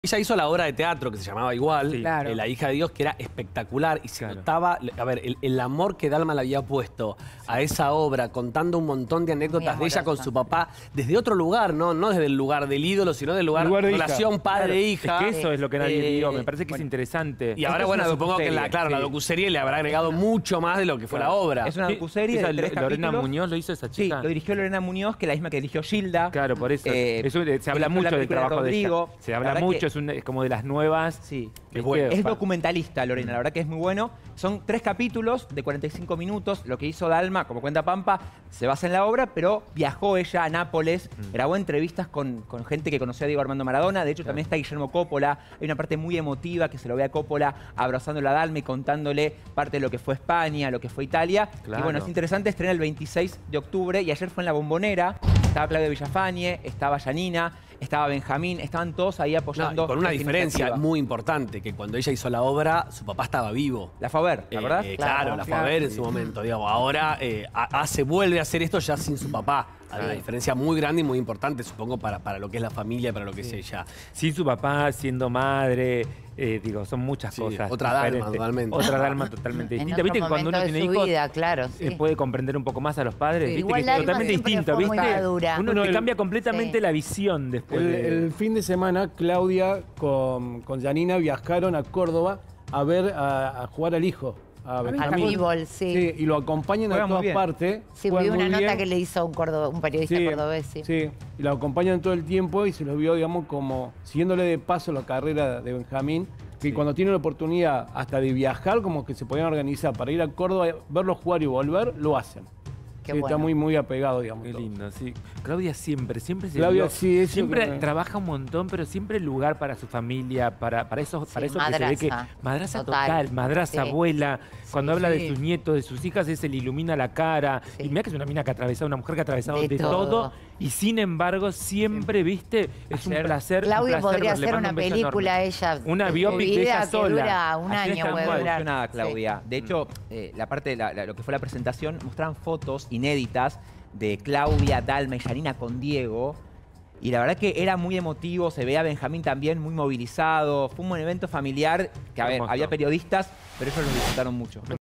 Ella hizo la obra de teatro que se llamaba igual, Claro. La hija de Dios, que era espectacular y se notaba, a ver, el amor que Dalma le había puesto a esa obra, contando un montón de anécdotas de ella con su papá, desde otro lugar, ¿no? No desde el lugar del ídolo, sino del lugar de relación padre-hija. Es que eso es lo que nadie vio, me parece que es interesante. Y ahora, bueno, supongo que la docuserie le habrá agregado mucho más de lo que fue la obra. Es una docuserie de 3 Lorena capítulos. Muñoz lo hizo esa chica. Sí, lo dirigió Lorena Muñoz, que es la misma que dirigió Gilda. Claro, por eso. Se habla mucho del trabajo de ella. Se habla mucho, es como de las nuevas. Sí. Es documentalista, Lorena, la verdad que es muy bueno. Son 3 capítulos de 45 minutos. Lo que hizo Dalma, como cuenta Pampa, se basa en la obra, pero viajó ella a Nápoles, grabó entrevistas con gente que conocía a Diego Armando Maradona. De hecho, también está Guillermo Coppola. Hay una parte muy emotiva que se lo ve a Coppola abrazándole a Dalma y contándole parte de lo que fue España, lo que fue Italia. Claro. Y bueno, es interesante, estrena el 26 de octubre y ayer fue en La Bombonera. Estaba Claudia Villafañe, estaba Yanina, estaba Benjamín, estaban todos ahí apoyando. No, con una esta diferencia iniciativa. muy importante, que cuando ella hizo la obra, su papá estaba vivo. La fue a ver, ¿la verdad? Claro, la fue a ver en su momento, digamos. Ahora se vuelve a hacer esto ya sin su papá. Hay una diferencia muy grande y muy importante, supongo, para lo que es la familia, para lo que es ella. Sin su papá, siendo madre, digo, son muchas cosas. Otra Dalma, totalmente. Otra Dalma totalmente En distinta. otro ¿Viste que cuando uno momento de tiene su hijos vida, claro, sí. puede comprender un poco más a los padres? Sí. ¿Viste? Igual Que es Dalma totalmente siempre distinto, fue muy ¿viste? madura. Uno le cambia Sí. completamente la visión después. El fin de semana, Claudia con Yanina viajaron a Córdoba a ver a jugar al hijo. A Al Benjamín. fútbol, sí. Sí, y lo acompañan Juega a muy todas bien. partes. Sí, juegan vi una muy nota bien. que le hizo un periodista cordobés, sí. Sí, y lo acompañan todo el tiempo y se los vio, digamos, como siguiéndole de paso la carrera de Benjamín, que cuando tienen la oportunidad hasta de viajar, como que se podían organizar para ir a Córdoba, verlos jugar y volver, lo hacen. Qué Sí, bueno. Está muy apegado, digamos. Qué todo. lindo, sí. Claudia siempre se Claudia, vio- sí, eso siempre que- trabaja un montón, pero siempre lugar para su familia, para eso que se ve que... madraza. Madraza Total. total, madraza, Sí. abuela. Cuando habla sí. de sus nietos, de sus hijas, se le ilumina la cara. Sí. Y mira que es una mina que ha atravesado, una mujer que ha atravesado De de todo. todo. Y sin embargo, siempre, viste, es un Ayer- placer. Claudia un placer podría verle, hacer mando una un beso película enorme. ella. Una su biopic de vida ella que sola. dura un Así año, está puede mal. durar. Emocionada, Claudia. De hecho, la parte de lo que fue la presentación, mostraban fotos inéditas de Claudia, Dalma y Yanina con Diego. Y la verdad que era muy emotivo, se veía a Benjamín también muy movilizado. Fue un evento familiar que, a ver, Hermoso. había periodistas, pero ellos lo disfrutaron mucho.